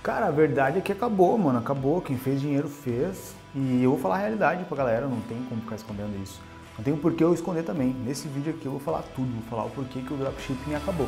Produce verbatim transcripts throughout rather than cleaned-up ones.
Cara, a verdade é que acabou, mano, acabou. Quem fez dinheiro fez. E eu vou falar a realidade pra galera, não tem como ficar escondendo isso. Não tem por que eu esconder também. Nesse vídeo aqui eu vou falar tudo, vou falar o porquê que o dropshipping acabou.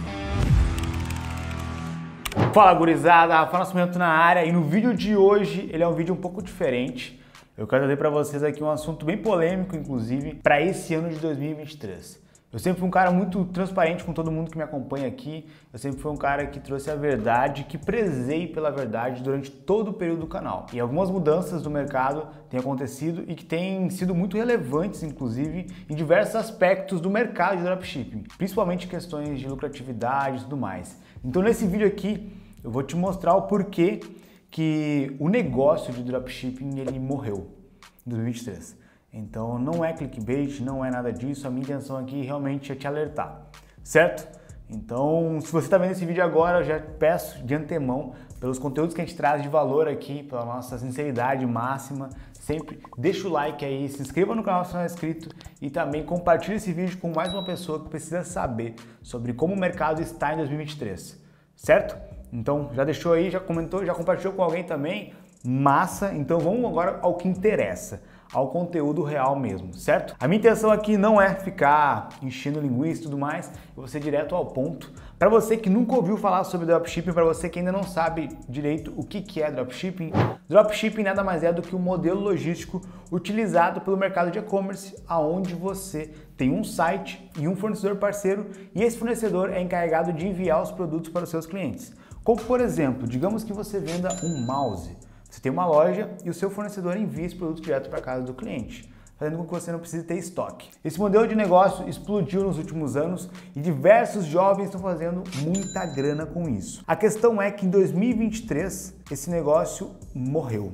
Fala, gurizada, Rafa Nascimento na área, e no vídeo de hoje ele é um vídeo um pouco diferente. Eu quero trazer para vocês aqui um assunto bem polêmico, inclusive, para esse ano de dois mil e vinte e três. Eu sempre fui um cara muito transparente com todo mundo que me acompanha aqui, eu sempre fui um cara que trouxe a verdade, que prezei pela verdade durante todo o período do canal. E algumas mudanças do mercado têm acontecido e que têm sido muito relevantes, inclusive, em diversos aspectos do mercado de dropshipping, principalmente questões de lucratividade e tudo mais. Então nesse vídeo aqui eu vou te mostrar o porquê que o negócio de dropshipping ele morreu em dois mil e vinte e três. Então não é clickbait, não é nada disso, a minha intenção aqui realmente é te alertar, certo? Então se você está vendo esse vídeo agora, eu já peço de antemão, pelos conteúdos que a gente traz de valor aqui, pela nossa sinceridade máxima, sempre deixa o like aí, se inscreva no canal se não é inscrito e também compartilhe esse vídeo com mais uma pessoa que precisa saber sobre como o mercado está em dois mil e vinte e três, certo? Então já deixou aí, já comentou, já compartilhou com alguém também, massa, então vamos agora ao que interessa, ao conteúdo real mesmo, certo? A minha intenção aqui não é ficar enchendo linguiça e tudo mais, eu vou ser direto ao ponto. Para você que nunca ouviu falar sobre dropshipping, para você que ainda não sabe direito o que que é dropshipping, dropshipping nada mais é do que um modelo logístico utilizado pelo mercado de e-commerce, aonde você tem um site e um fornecedor parceiro e esse fornecedor é encarregado de enviar os produtos para os seus clientes. Como por exemplo, digamos que você venda um mouse. Você tem uma loja e o seu fornecedor envia esse produto direto para a casa do cliente, fazendo com que você não precise ter estoque. Esse modelo de negócio explodiu nos últimos anos e diversos jovens estão fazendo muita grana com isso. A questão é que em dois mil e vinte e três esse negócio morreu.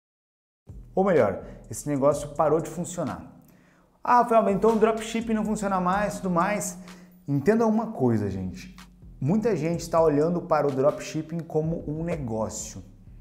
Ou melhor, esse negócio parou de funcionar. Ah, Rafael, então o dropshipping não funciona mais, tudo mais. Entenda uma coisa, gente. Muita gente está olhando para o dropshipping como um negócio.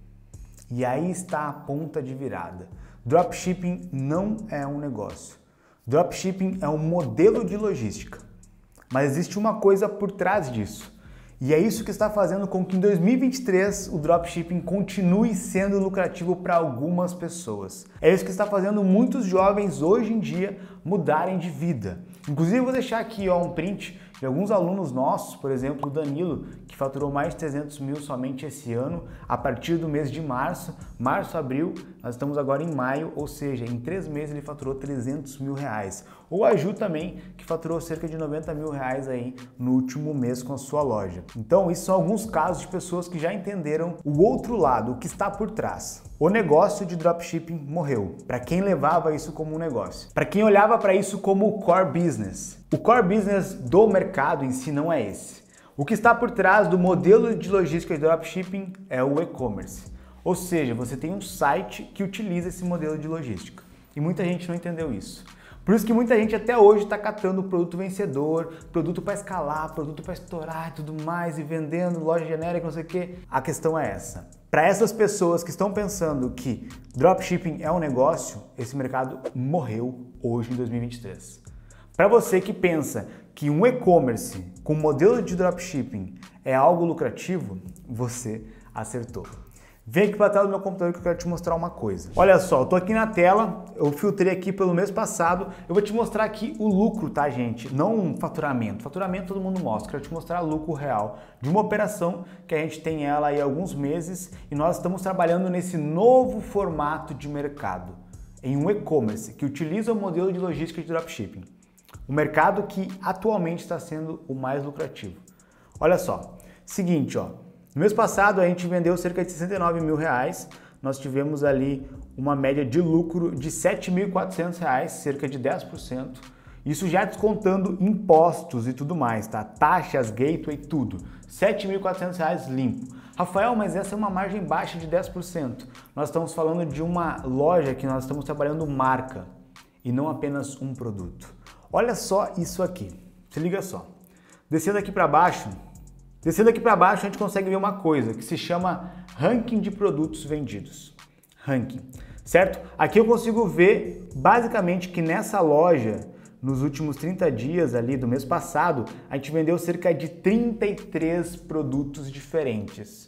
E aí está a ponta de virada. Dropshipping não é um negócio. Dropshipping é um modelo de logística. Mas existe uma coisa por trás disso. E é isso que está fazendo com que em dois mil e vinte e três o dropshipping continue sendo lucrativo para algumas pessoas. É isso que está fazendo muitos jovens hoje em dia mudarem de vida. Inclusive eu vou deixar aqui ó, um print de alguns alunos nossos, por exemplo, o Danilo, que faturou mais de trezentos mil somente esse ano, a partir do mês de março, março, abril, nós estamos agora em maio, ou seja, em três meses ele faturou trezentos mil reais. Ou a Ju também, que faturou cerca de noventa mil reais aí no último mês com a sua loja. Então, isso são alguns casos de pessoas que já entenderam o outro lado, o que está por trás. O negócio de dropshipping morreu, para quem levava isso como um negócio. Para quem olhava para isso como o core business. O core business do mercado em si não é esse. O que está por trás do modelo de logística de dropshipping é o e-commerce. Ou seja, você tem um site que utiliza esse modelo de logística. E muita gente não entendeu isso. Por isso que muita gente até hoje está catando produto vencedor, produto para escalar, produto para estourar e tudo mais, e vendendo, loja genérica, não sei o quê. A questão é essa. Para essas pessoas que estão pensando que dropshipping é um negócio, esse mercado morreu hoje em dois mil e vinte e três. Para você que pensa que um e-commerce com modelo de dropshipping é algo lucrativo, você acertou. Vem aqui para a tela do meu computador que eu quero te mostrar uma coisa. Olha só, eu tô aqui na tela, eu filtrei aqui pelo mês passado, eu vou te mostrar aqui o lucro, tá, gente? Não um faturamento. Faturamento todo mundo mostra, eu quero te mostrar o lucro real de uma operação que a gente tem ela aí há alguns meses e nós estamos trabalhando nesse novo formato de mercado, em um e-commerce que utiliza o modelo de logística de dropshipping. O mercado que atualmente está sendo o mais lucrativo. Olha só, seguinte, ó. No mês passado a gente vendeu cerca de sessenta e nove mil reais, nós tivemos ali uma média de lucro de sete mil e quatrocentos reais, cerca de dez por cento. Isso já descontando impostos e tudo mais, tá? Taxas, gateway, tudo. sete mil e quatrocentos reais limpo. Rafael, mas essa é uma margem baixa de dez por cento. Nós estamos falando de uma loja que nós estamos trabalhando marca e não apenas um produto. Olha só isso aqui, se liga só. Descendo aqui para baixo, descendo aqui para baixo a gente consegue ver uma coisa que se chama ranking de produtos vendidos. Ranking, certo? Aqui eu consigo ver basicamente que nessa loja, nos últimos trinta dias ali do mês passado, a gente vendeu cerca de trinta e três produtos diferentes.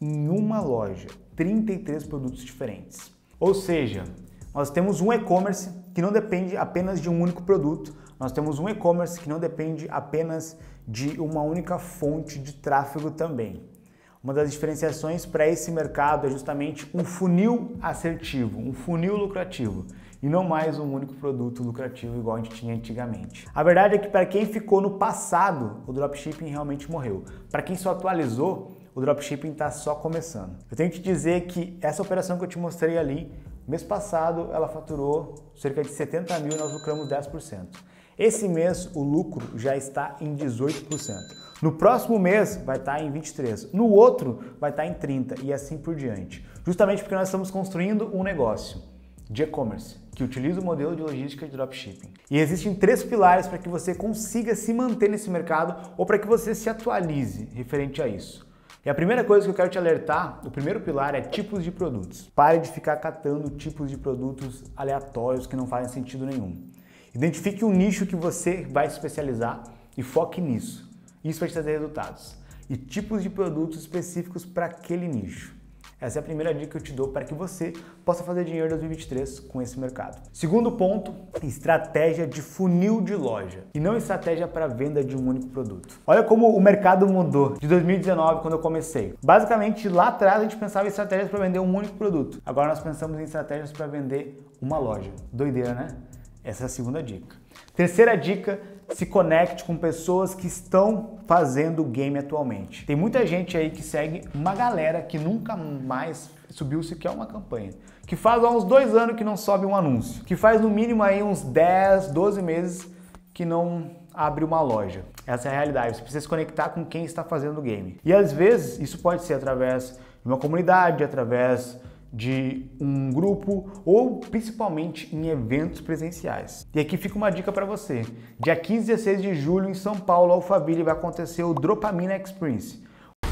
em uma loja trinta e três produtos diferentes. Ou seja, nós temos um e-commerce que não depende apenas de um único produto, nós temos um e-commerce que não depende apenas de uma única fonte de tráfego também. Uma das diferenciações para esse mercado é justamente um funil assertivo, um funil lucrativo, e não mais um único produto lucrativo igual a gente tinha antigamente. A verdade é que para quem ficou no passado, o dropshipping realmente morreu. Para quem só atualizou, o dropshipping está só começando. Eu tenho que te dizer que essa operação que eu te mostrei ali, mês passado ela faturou cerca de setenta mil e nós lucramos dez por cento. Esse mês o lucro já está em dezoito por cento. No próximo mês vai estar em vinte e três por cento. No outro vai estar em trinta por cento e assim por diante. Justamente porque nós estamos construindo um negócio de e-commerce que utiliza o modelo de logística de dropshipping. E existem três pilares para que você consiga se manter nesse mercado ou para que você se atualize referente a isso. E a primeira coisa que eu quero te alertar, o primeiro pilar é tipos de produtos. Pare de ficar catando tipos de produtos aleatórios que não fazem sentido nenhum. Identifique um nicho que você vai se especializar e foque nisso. Isso vai te trazer resultados. E tipos de produtos específicos para aquele nicho. Essa é a primeira dica que eu te dou para que você possa fazer dinheiro em dois mil e vinte e três com esse mercado. Segundo ponto, estratégia de funil de loja e não estratégia para venda de um único produto. Olha como o mercado mudou de dois mil e dezenove, quando eu comecei. Basicamente, lá atrás a gente pensava em estratégias para vender um único produto. Agora nós pensamos em estratégias para vender uma loja. Doideira, né? Essa é a segunda dica. Terceira dica, se conecte com pessoas que estão fazendo game atualmente. Tem muita gente aí que segue uma galera que nunca mais subiu sequer uma campanha, que faz há uns dois anos que não sobe um anúncio, que faz no mínimo aí uns dez, doze meses que não abre uma loja. Essa é a realidade, você precisa se conectar com quem está fazendo o game. E às vezes isso pode ser através de uma comunidade, através de um grupo ou principalmente em eventos presenciais. E aqui fica uma dica para você. Dia quinze e dezesseis de julho em São Paulo, Alphaville, vai acontecer o Dropamine Experience.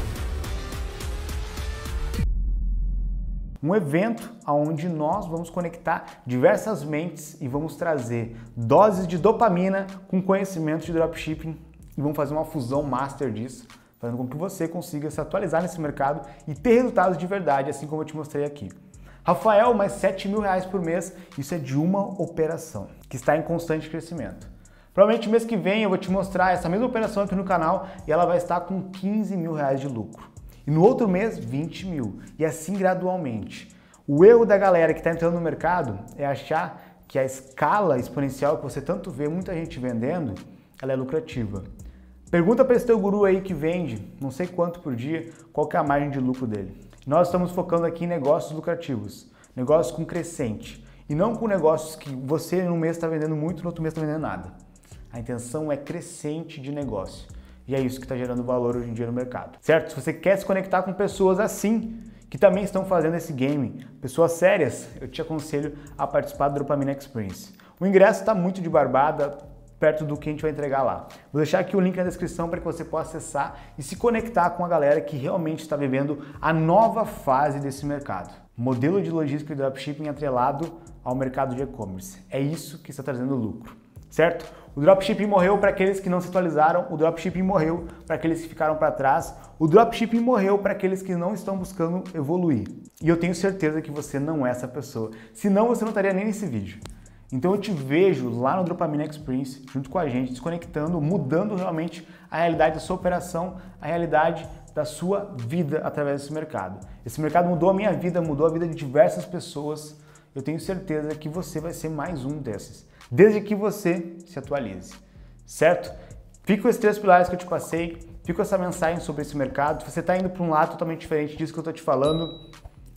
Um evento onde nós vamos conectar diversas mentes e vamos trazer doses de dopamina com conhecimento de dropshipping e vamos fazer uma fusão master disso, fazendo com que você consiga se atualizar nesse mercado e ter resultados de verdade, assim como eu te mostrei aqui. Rafael, mais sete mil reais por mês, isso é de uma operação que está em constante crescimento. Provavelmente mês que vem eu vou te mostrar essa mesma operação aqui no canal e ela vai estar com quinze mil reais de lucro. E no outro mês, vinte mil. E assim gradualmente. O erro da galera que está entrando no mercado é achar que a escala exponencial que você tanto vê muita gente vendendo, ela é lucrativa. Pergunta para esse teu guru aí que vende não sei quanto por dia, qual que é a margem de lucro dele. Nós estamos focando aqui em negócios lucrativos, negócios com crescente, e não com negócios que você no mês está vendendo muito, no outro mês está vendendo nada. A intenção é crescente de negócio, e é isso que está gerando valor hoje em dia no mercado, certo? Se você quer se conectar com pessoas assim, que também estão fazendo esse game, pessoas sérias, eu te aconselho a participar do Dropamine Experience. O ingresso está muito de barbada, perto do que a gente vai entregar lá. Vou deixar aqui o link na descrição para que você possa acessar e se conectar com a galera que realmente está vivendo a nova fase desse mercado. Modelo de logística e dropshipping atrelado ao mercado de e-commerce. É isso que está trazendo lucro, certo? O dropshipping morreu para aqueles que não se atualizaram, o dropshipping morreu para aqueles que ficaram para trás, o dropshipping morreu para aqueles que não estão buscando evoluir. E eu tenho certeza que você não é essa pessoa, senão você não estaria nem nesse vídeo. Então eu te vejo lá no Dropamine Experience, junto com a gente, desconectando, mudando realmente a realidade da sua operação, a realidade da sua vida através desse mercado. Esse mercado mudou a minha vida, mudou a vida de diversas pessoas. Eu tenho certeza que você vai ser mais um desses, desde que você se atualize, certo? Fica com esses três pilares que eu te passei, fica com essa mensagem sobre esse mercado. Se você está indo para um lado totalmente diferente disso que eu estou te falando,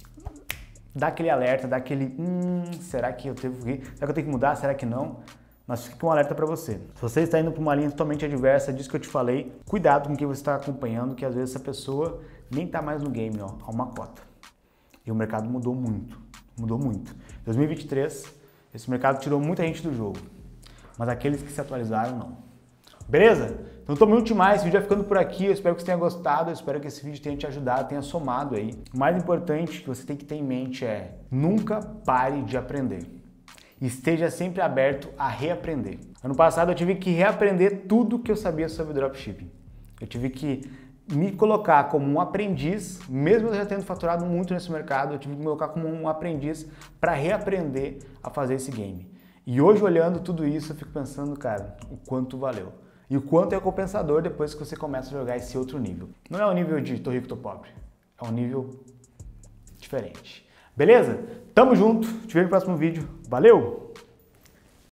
dá aquele alerta, dá aquele, hum, será que eu tenho que, será que eu tenho que mudar, será que não? Mas fica um alerta para você. Se você está indo para uma linha totalmente adversa disso que eu te falei, cuidado com quem você está acompanhando, que às vezes essa pessoa nem está mais no game, ó, há uma cota. E o mercado mudou muito, mudou muito. Em dois mil e vinte e três, esse mercado tirou muita gente do jogo, mas aqueles que se atualizaram, não. Beleza? Então tô muito mais, esse vídeo vai ficando por aqui, eu espero que você tenha gostado, eu espero que esse vídeo tenha te ajudado, tenha somado aí. O mais importante que você tem que ter em mente é, nunca pare de aprender. Esteja sempre aberto a reaprender. Ano passado eu tive que reaprender tudo que eu sabia sobre dropshipping. Eu tive que me colocar como um aprendiz, mesmo eu já tendo faturado muito nesse mercado, eu tive que me colocar como um aprendiz para reaprender a fazer esse game. E hoje, olhando tudo isso, eu fico pensando, cara, o quanto valeu. E o quanto é compensador depois que você começa a jogar esse outro nível. Não é um nível de tô rico, tô pobre. É um nível diferente. Beleza? Tamo junto, te vejo no próximo vídeo. Valeu!